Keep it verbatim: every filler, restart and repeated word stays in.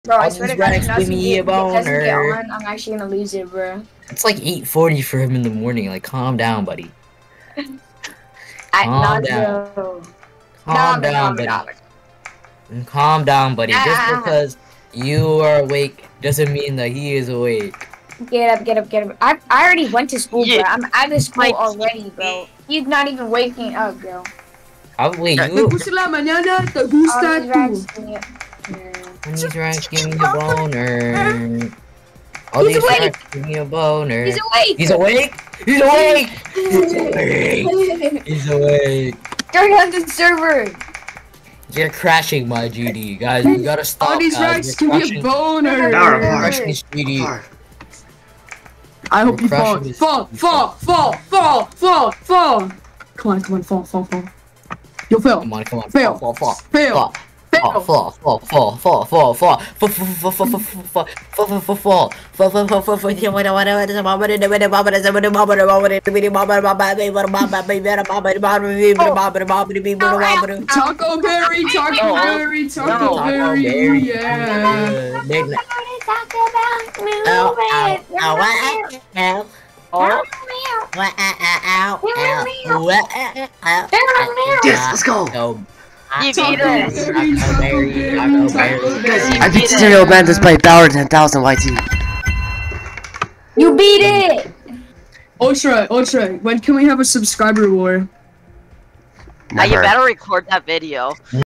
Bro, I All swear to these God, racks if give me a doesn't get boner. on, I'm actually gonna lose it, bro. It's like eight forty for him in the morning. Like, calm down, buddy. I Calm not down. so. Calm down, buddy. Calm down, buddy. Just Ah. because you are awake doesn't mean that he is awake. Get up, get up, get up. I, I already went to school, Yeah. bro. I'm out of school Like, already, bro. He's not even waking up, bro. Oh, wait, ¿Te you. gusta la mañana? ¿Te All gusta these tú? racks give me a- When these racks give me a boner. All He's these awake. racks give me a boner. He's awake! He's awake! He's awake! He's awake! He's awake! Turn on the server! You're crashing my G D, guys. We gotta stop. All these guys. racks We're give me a crashing- boner. Power We're apart. crashing this G D. Apart. I hope We're you fall. crushing this- Fall, fall, fall, fall, fall, fall. Come on, come on, fall, fall, fall. You'll fail. Come on, come on. Fail. Fall, fall, Fail. fall. Fall, fall, fall, fall, fall, fall, fall, fall, fall, fall, fall, fall, fall, fall, fall, fall, fall, fall, fall, fall, Taco Berry, Taco Berry, Taco Berry, yeah. Yes, let's go. You Taco beat it. Berry, Taco Berry, Taco Berry. I beat Serial Man to play Bauer one thousand Y T. You beat it! Ultra, Ultra, when can we have a subscriber war? Uh, you Never. better record that video.